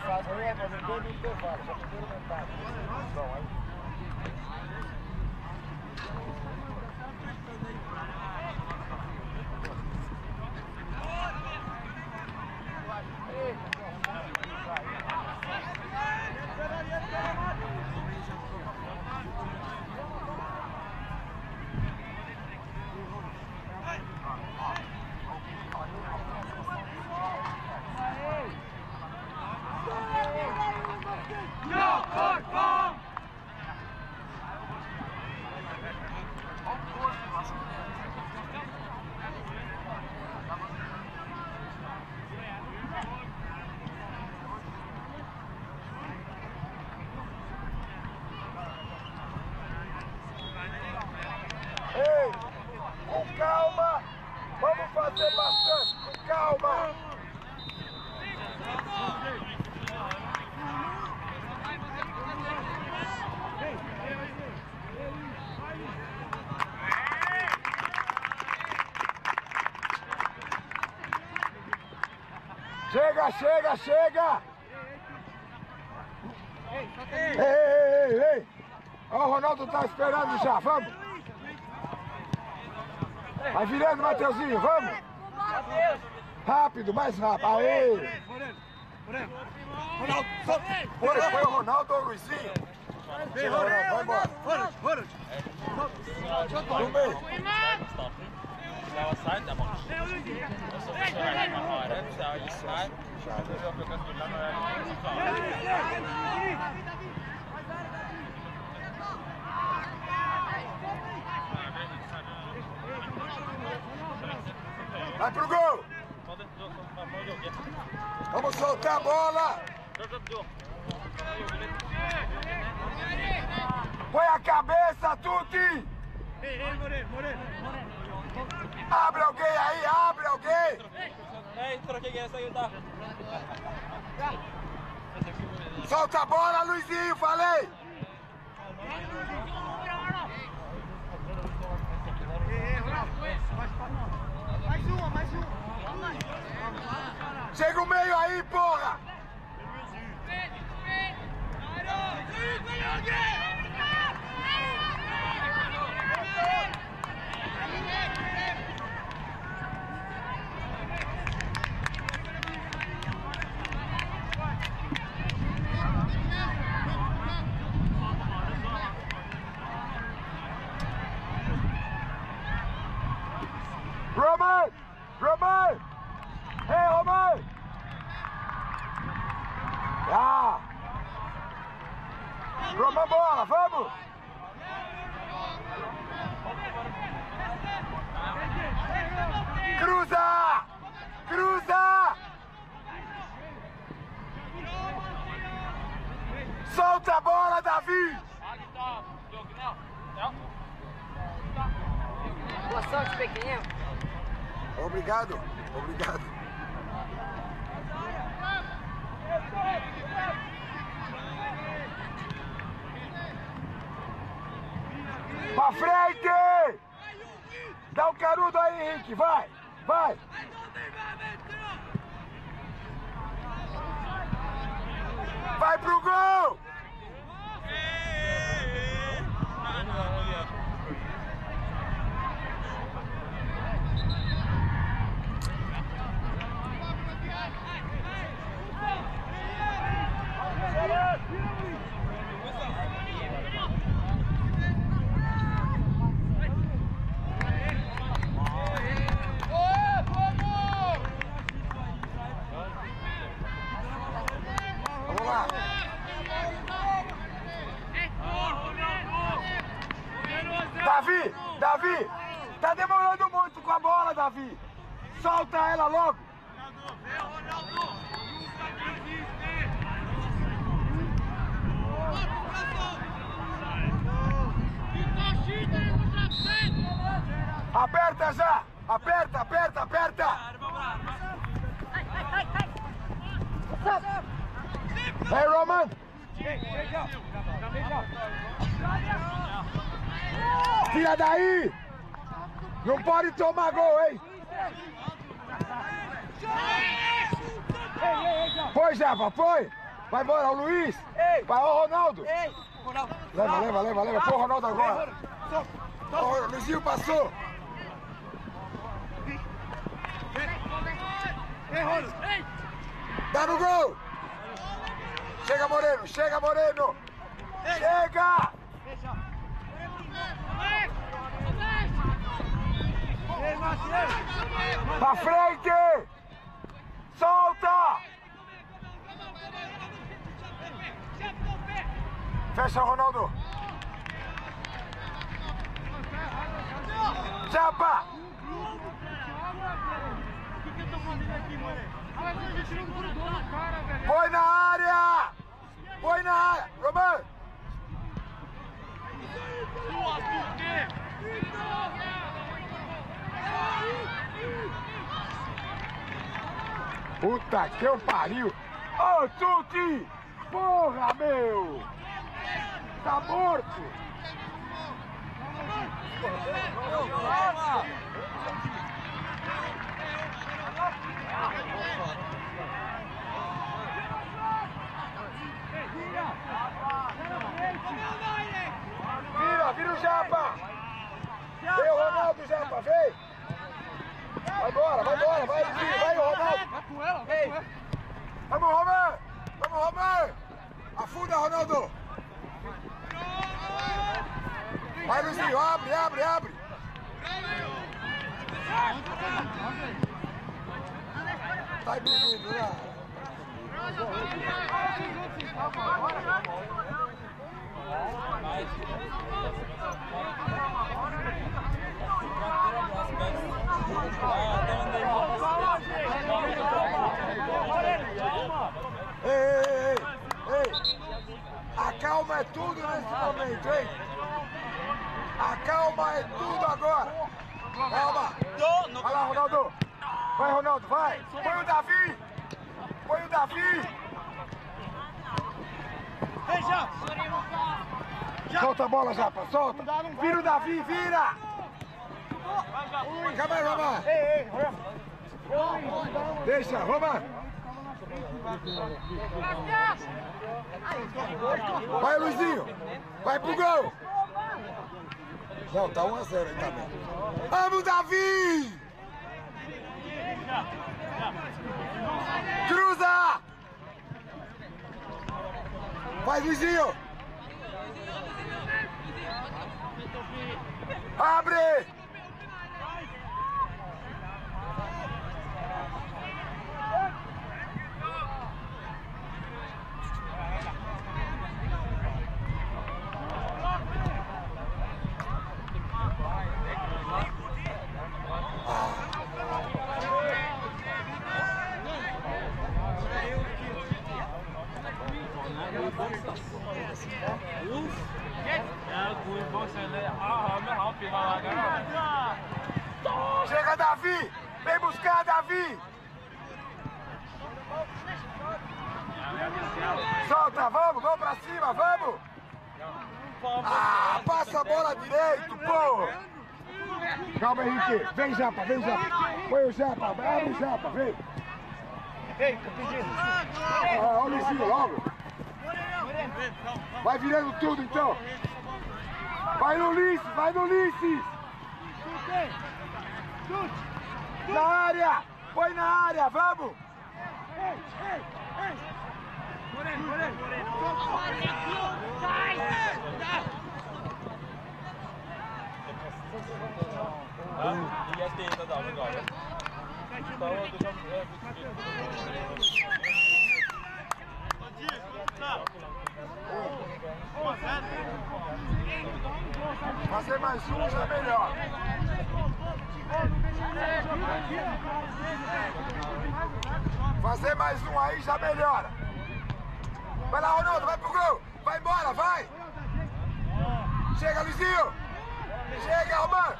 É, mas eu dei no intervalo, já primeiro metade. Bom, aí. Ei, com calma, vamos fazer bastante, com calma. Chega, chega, chega! Ei! Ó, o Ronaldo tá esperando já, vamos! Vai virando, Mateuzinho, vamos! Rápido, mais rápido! Aê! Ronaldo, foi o Ronaldo ou o Luizinho? Vai embora! No meio! Vai pro gol! Vamos soltar a bola! Põe a cabeça, Tuti! Abre alguém aí, abre alguém! Solta a bola, Luizinho, falei! Mais uma! Chega o meio aí, porra! Roman! Hey, Roman! Ah! Roman, bola, vamos! Cruza! Solta a bola, Davi! Boa sorte, pequenininho. Obrigado. Pra frente! Dá um canudo aí, Henrique, vai! Vai pro gol! Vamos lá! Davi! Tá demorando muito com a bola, Davi! Solta ela logo! Aperta já! Aperta! Hey, Roman! Tira daí! Não pode tomar gol, hein? Foi, Java, foi! Vai embora, o Luiz. Vai, ó, Ronaldo. Leva. Pô, Ronaldo agora. Ó, o Luizinho passou. Dá no gol. Chega, Moreno. Chega! Pra frente! Solta! Fecha, Ronaldo! Chapa! Põe na área! Roman! Puta que eu pariu! Ô, Tuti! Porra, meu! Tá morto! Vira o Japa! Vem o Ronaldo, Japa, vem! Vai embora, vai, Ronaldo! Vamos, Roman! Afunda, Ronaldo! Vai, Luizinho, abre! Tá impedido, né? Ei! A calma é tudo nesse momento, hein? A calma é tudo agora! Calma! Vai lá, Ronaldo! Vai, Ronaldo, vai! Põe o Davi! Solta a bola, Japa, solta! Vira o Davi, vira! Calma aí, Roman! Deixa, Roman! Vai, Luizinho! Vai pro gol! Não, tá 1-0 aí também. Vamos, Davi! Cruza! Vai, Luizinho! Abre! Chega, Davi! Vem buscar, Davi! Solta, vamos pra cima, vamos! Ah, passa a bola direito, pô! Calma, Henrique. Vem, Japa. Põe o Japa, abre o Japa, vem! Olha o Luizinho logo! Vai virando tudo, então! Vai no Ulisses! Na área! Põe na área, vamos! Fazer mais um já é melhor. Fazer mais um aí já melhora. Vai lá, Ronaldo, vai pro gol. Vai embora, vai. Chega, Luizinho. Chega, Roman.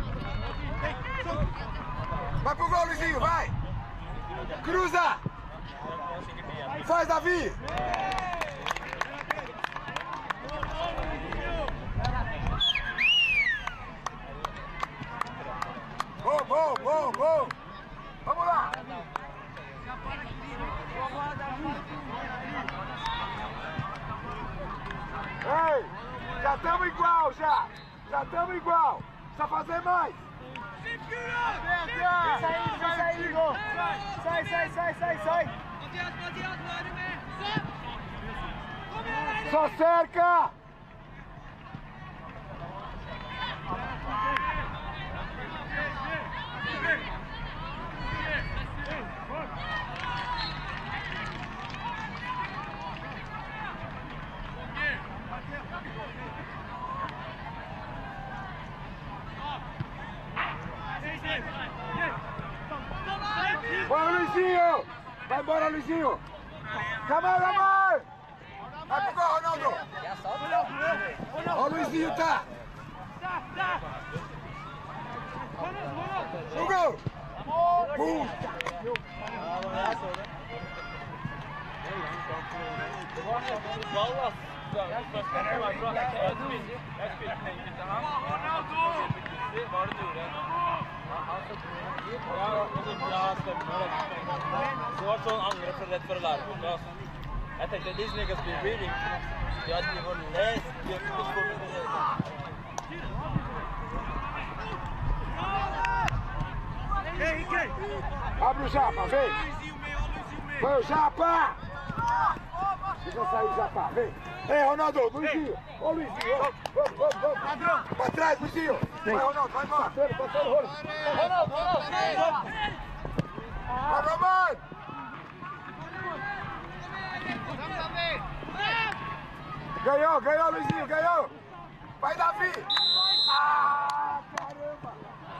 Vai pro gol, Luizinho, vai. Cruza. Faz, Davi. Bom. Vamos lá. igual já. Já estamos igual. Precisa fazer mais. Sai, Igor. Sai. Só cerca. Bora, Luizinho! Vai embora, Luizinho! Cameraman! Vai pro gol, Ronaldo! Ó, o Luizinho tá! O gol! Det var sånn angre for rett for å lære på oss. Jeg tenkte these niggas be reading. De hadde jo lest. Abre o Japa, vem! Vai o Japa! Deixa sair o Japa, vem! Ei, Ronaldo, Luizinho! Ô, Luizinho! Vamos! Pra trás, Luizinho! Vai, Ronaldo, vai embora! Passando, Ronaldo! Vai, Roman! Ganhou, Luizinho, ganhou! Vai, Davi! Ah, caramba!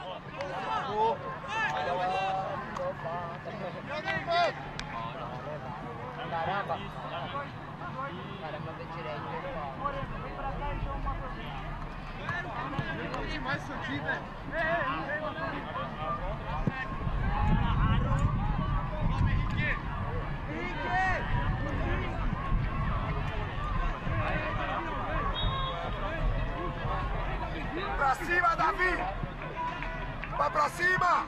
Caramba, eu tirei ele. Mais isso aqui, velho. Pra cima, Davi! Vai pra cima!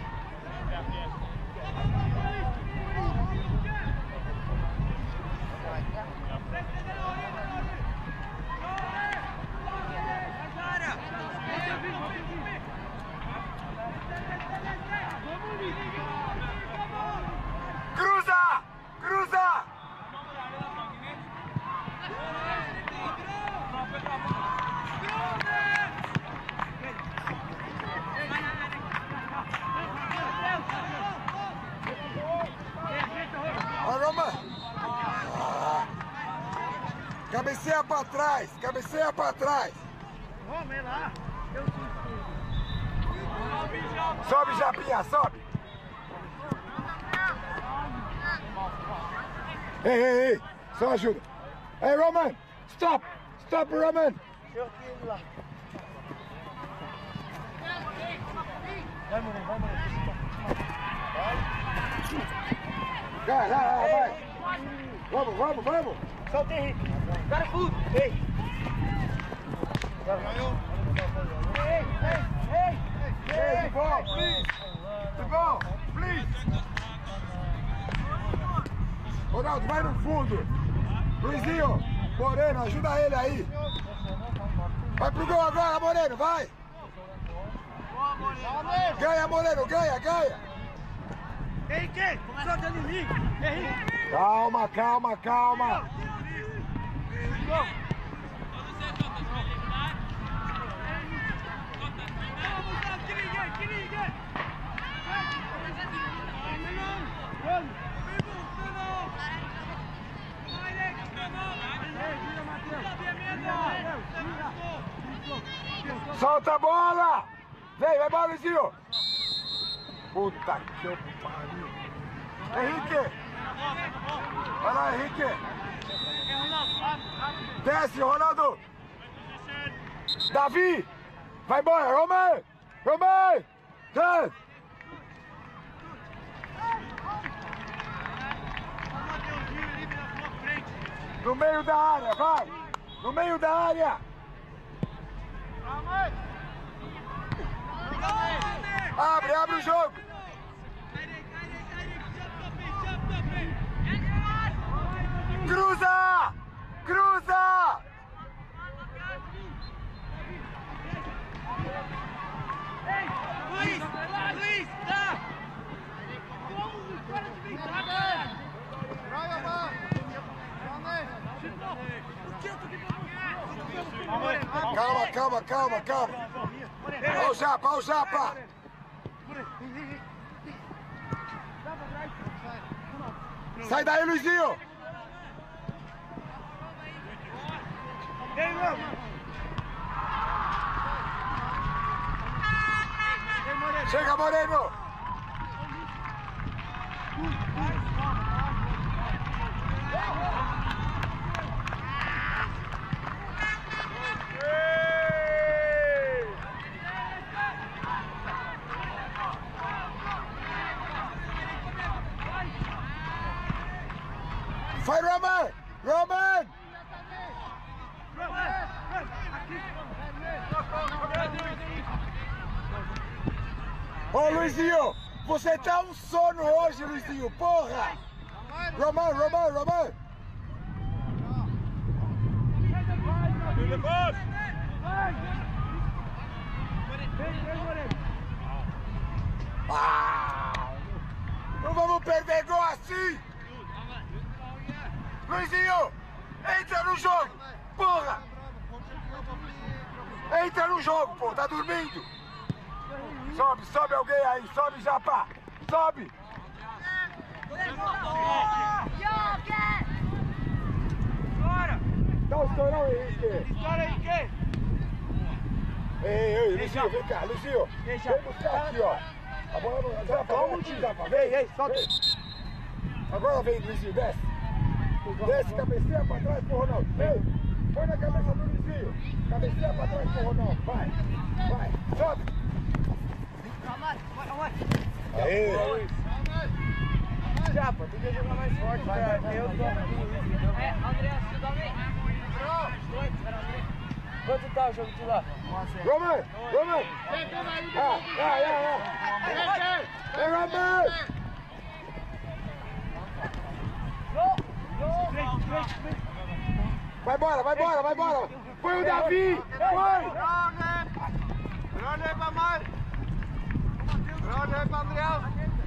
Cruza! Ó, Roma! Cabeceia pra trás! Vamos lá! Sobe, Japinha, sobe! Ei, só ajuda! Ei, Roman! Stop, Roman! Vai, Moreira! Vai! Vamos! Solta, Henrique! Cara, fundo! Ei! Ei, de ball, please! Ronaldo, vai no fundo! Luizinho, Moreno, ajuda ele aí! Vai pro gol agora, Moreno, vai! Ganha, Moreno, ganha! Henrique! Solta em mim! Henrique! Calma! Solta a bola! Vem, vai embora, Luizinho! Puta que pariu! Henrique! Vai lá, Henrique! Desce, Ronaldo! Davi! Vai embora, Roman! Desce! No meio da área, vai! No meio da área! Abre o jogo! Cruza! Calma, calma, calma, calma. Olha o Japa, olha o Japa. Sai daí, Luizinho. Chega, Moreno. Vai, Roman! Roman! Ô, Luizinho, você tá um sono hoje, Luizinho, porra! Roman, Roman, Roman! Ah, não vamos perder gol assim! Luizinho, entra no jogo, porra! Entra no jogo, pô, tá dormindo? Sobe, sobe alguém aí, sobe, Japa! Sobe! Dá o estourão, Henrique! Estoura, Henrique! Ei, Luizinho, vem cá, Luizinho! Vem buscar aqui, ó! A bola, Japa, Japa, vem, solta! Agora vem, Luizinho, desce! Desce, cabeceia pra trás pro Ronaldo. Ei, põe na cabeça do Luizinho. Cabeceia pra trás pro Ronaldo. Vai, vai, sobe. Aê. Japa, tem que jogar mais forte. Vai. André, você dá bem? Quanto tá o jogo de lá? Roman, Roman. Vem, Roman. Vai embora, vai embora, vai embora! Foi o Davi! Foi! Grande pra mais! Grande pra André!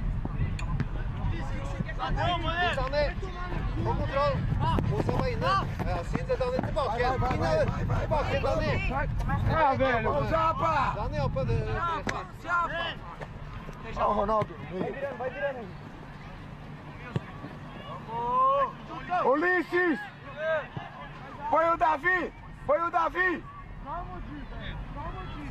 Sanne, på kontroll. Mot seg var inne. Ja, Sindre, Danny tilbake. Tilbake, Danny. Ja, velho! Ô, Japa! Danny oppe. Ó o Ronaldo. Vai virando aí. Ulisses! Foi o Davi! Foi o Davi! Calma, Di, velho. Calma, Di.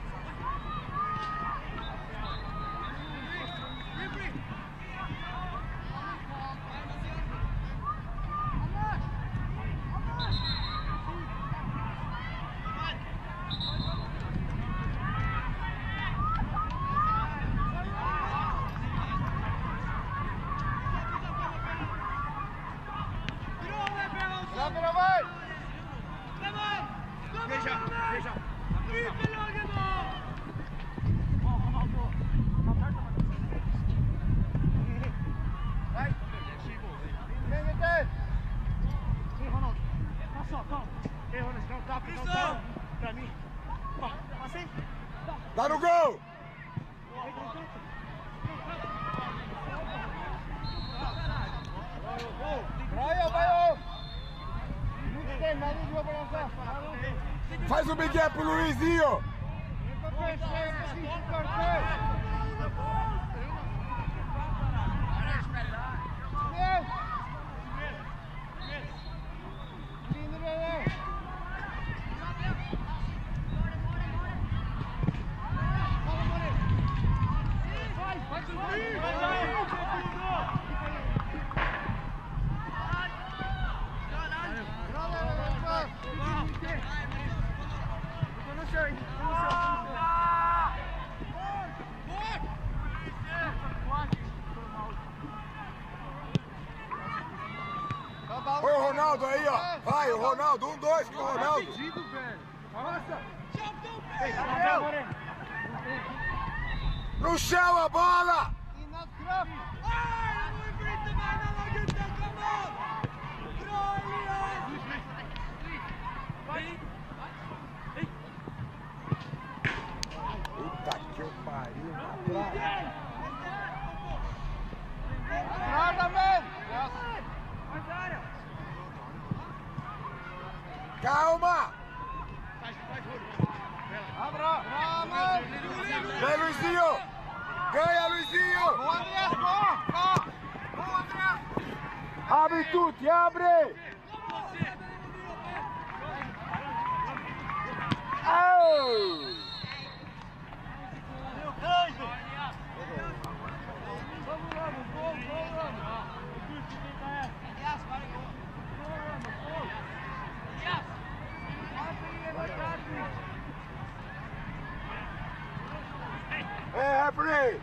Tá no gol! Faz o Miguel pro Luizinho! Põe o Ronaldo aí, ó. Vai, o Ronaldo. 1-2 com o Ronaldo. No chão a bola! Puta que eu pariu. Calma! Vem, Luizinho! Ganha, Luizinho! Boa, Andrés, boa! Boa, Andrés! Abre tudo, abre! Oh! Hey, referee!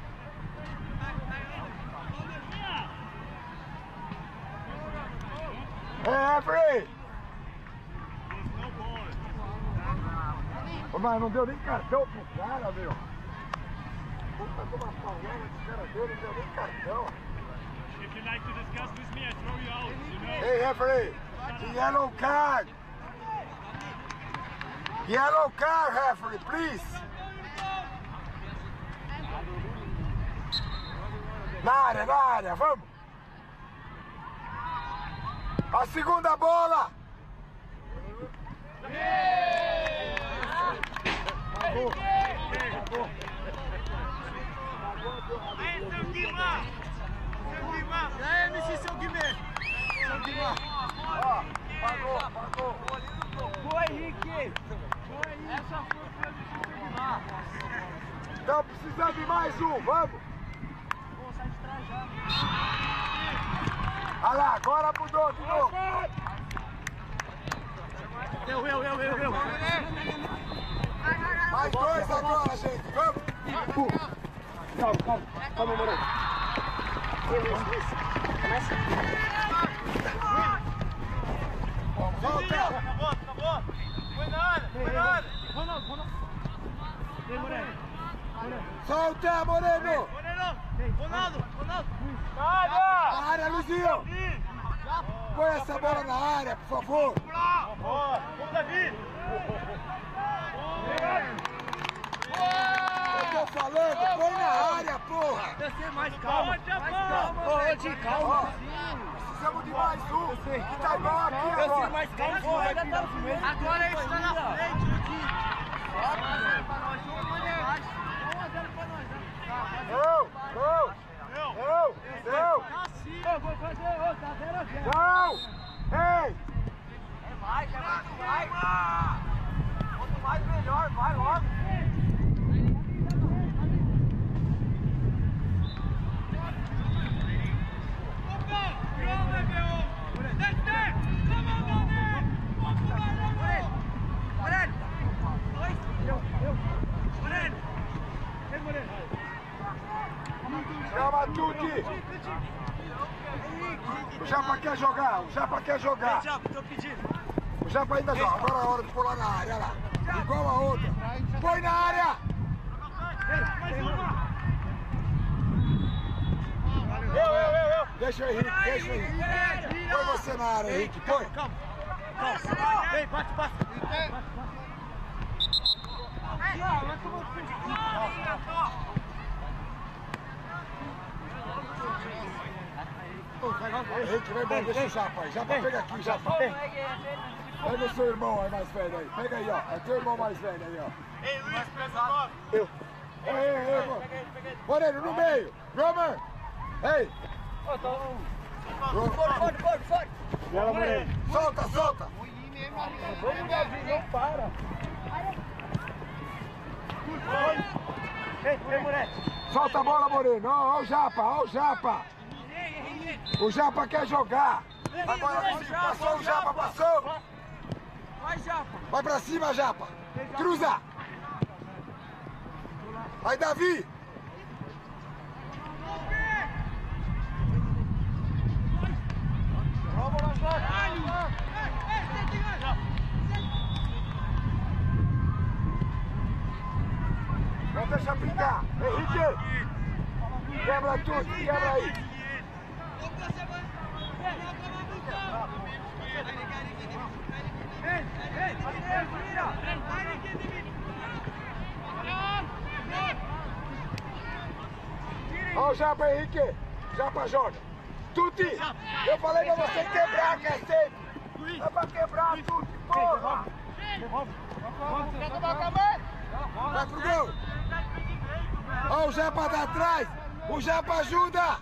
Hey, referee! Ô, mas não deu nem cartão pro cara, meu. Puta, como uma paulada que o cara deu, não deu nem cartão. If you like to discuss with me, I throw you out, you know? Hey, referee! The yellow card! Yellow card, referee, please! Na área, vamos! A segunda bola! Acabou. Pagou. Boa, Henrique! Essa foi pra Guimar. Então precisamos de mais um, vamos! Vou sair de trás já. Olha lá, agora mudou de novo! Eu. Mais dois agora, gente, vamos! Calma, Moreira. Começa. Volta! Acabou! Foi na área! Ronaldo. Vem, Moreira. Solta, Moreno! Ronaldo! Na área, Luizinho! Põe essa bola na área, por favor! Boa! Vamos, Davi! Eu tô falando, põe na área, porra! Mais calma. Calma. Precisamos de mais um! Que tá igual aqui agora! Mais calma, vai virar o primeiro. Agora ele está na frente, Luquinho! Não! Eu vou fazer outra, 0-0. Não! Ei! Vai! Quanto mais melhor, vai logo. Chama tudo! O Japa quer jogar, O Japa ainda joga, agora é a hora de pular na área, olha lá. Igual a outra. Põe na área! Deixa o Henrique. Põe você na área, Henrique, põe. Calma. Vem, bate. Henrique, vai embora, deixa o Japa aí. Japa, pega aqui, Japa. Pega o seu irmão aí mais velho aí. Pega aí, ó. É teu irmão mais velho aí, ó. Ei, Luiz, pesa o 9. Ei, Moreno, no meio. Roman. Ei. Fora. Ela, Moreno. Solta. Vamos, Davi, não para. Ei, moleque. Solta a bola, Moreno. Ó o Japa. O Japa quer jogar. Agora, Luizinho, passou o Japa, passou. Vai, Japa. Vai pra cima, Japa. Cruza. Vai, Davi. Não deixa brincar. Henrique. Quebra tudo, quebra aí. Ó o Japa, Henrique. Japa joga. Tuti, eu falei pra você quebrar, cacete. É pra quebrar, Tuti, porra. Vai pro gol. Ó, o Japa tá atrás. O Japa ajuda.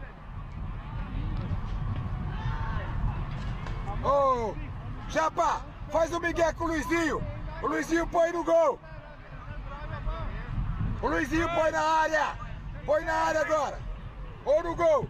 Ô, Japa, faz o Miguel com o Luizinho. O Luizinho põe no gol. O Luizinho põe na área. Põe na área agora. Ou no gol.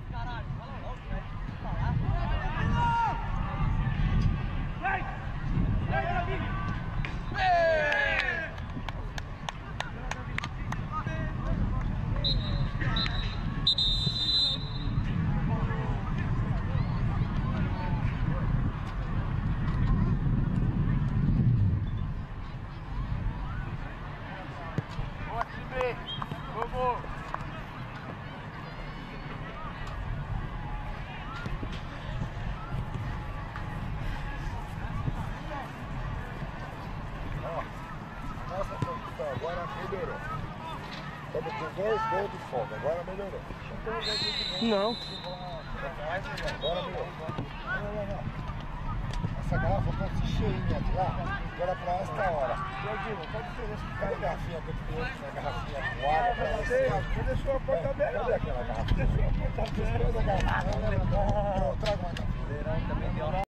Agora melhorou. Estamos com 2 gols de folga, agora melhorou. Não. Agora melhorou. Essa garrafa pode ser cheinha de lá, agora pra esta hora. Qual a diferença de cada garrafinha que eu tenho na garrafinha com água pra você? Você deixou a porta aberta. Cadê aquela garrafa? Deixou a porta aberta. Traga uma garrafa.